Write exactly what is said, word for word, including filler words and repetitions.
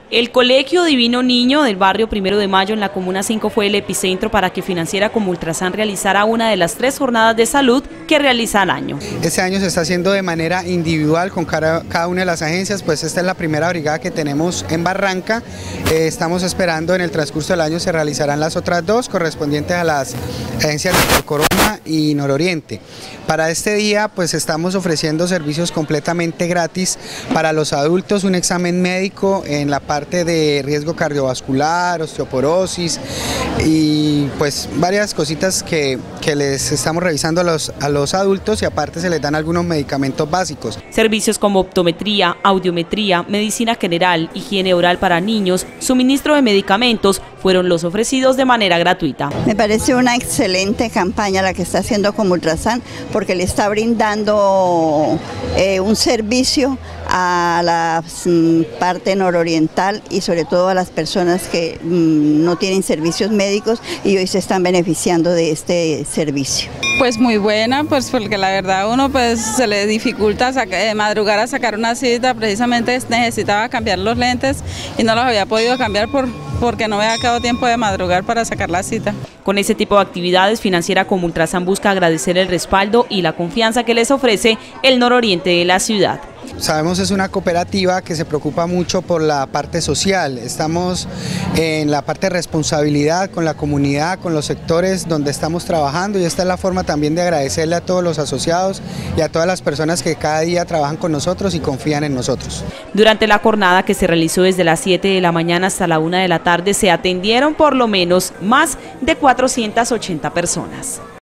El Colegio Divino Niño del barrio Primero de Mayo en la Comuna cinco fue el epicentro para que Financiera como Ultrasan realizara una de las tres jornadas de salud que realiza al año. Este año se está haciendo de manera individual con cada, cada una de las agencias, pues esta es la primera brigada que tenemos en Barranca. Eh, estamos esperando en el transcurso del año se realizarán las otras dos correspondientes a las agencias de Corona y Nororiente. Para este día pues estamos ofreciendo servicios completamente gratis para los adultos, un examen médico en la parte de riesgo cardiovascular, osteoporosis y pues varias cositas que, que les estamos revisando a los, a los adultos y aparte se les dan algunos medicamentos básicos. Servicios como optometría, audiometría, medicina general, higiene oral para niños, suministro de medicamentos fueron los ofrecidos de manera gratuita. Me parece una excelente campaña la que está haciendo como Ultrasan porque le está brindando eh, un servicio a la mm, parte nororiental y sobre todo a las personas que mm, no tienen servicios médicos y hoy se están beneficiando de este servicio. Pues muy buena, pues porque la verdad uno pues se le dificulta sacar, eh, madrugar a sacar una cita, precisamente necesitaba cambiar los lentes y no los había podido cambiar por, porque no me había quedado tiempo de madrugar para sacar la cita. Con ese tipo de actividades, Financiera como Ultrasan busca agradecer el respaldo y la confianza que les ofrece el nororiente de la ciudad. Sabemos es una cooperativa que se preocupa mucho por la parte social, estamos en la parte de responsabilidad con la comunidad, con los sectores donde estamos trabajando y esta es la forma también de agradecerle a todos los asociados y a todas las personas que cada día trabajan con nosotros y confían en nosotros. Durante la jornada que se realizó desde las siete de la mañana hasta la una de la tarde se atendieron por lo menos más de cuatrocientas ochenta personas.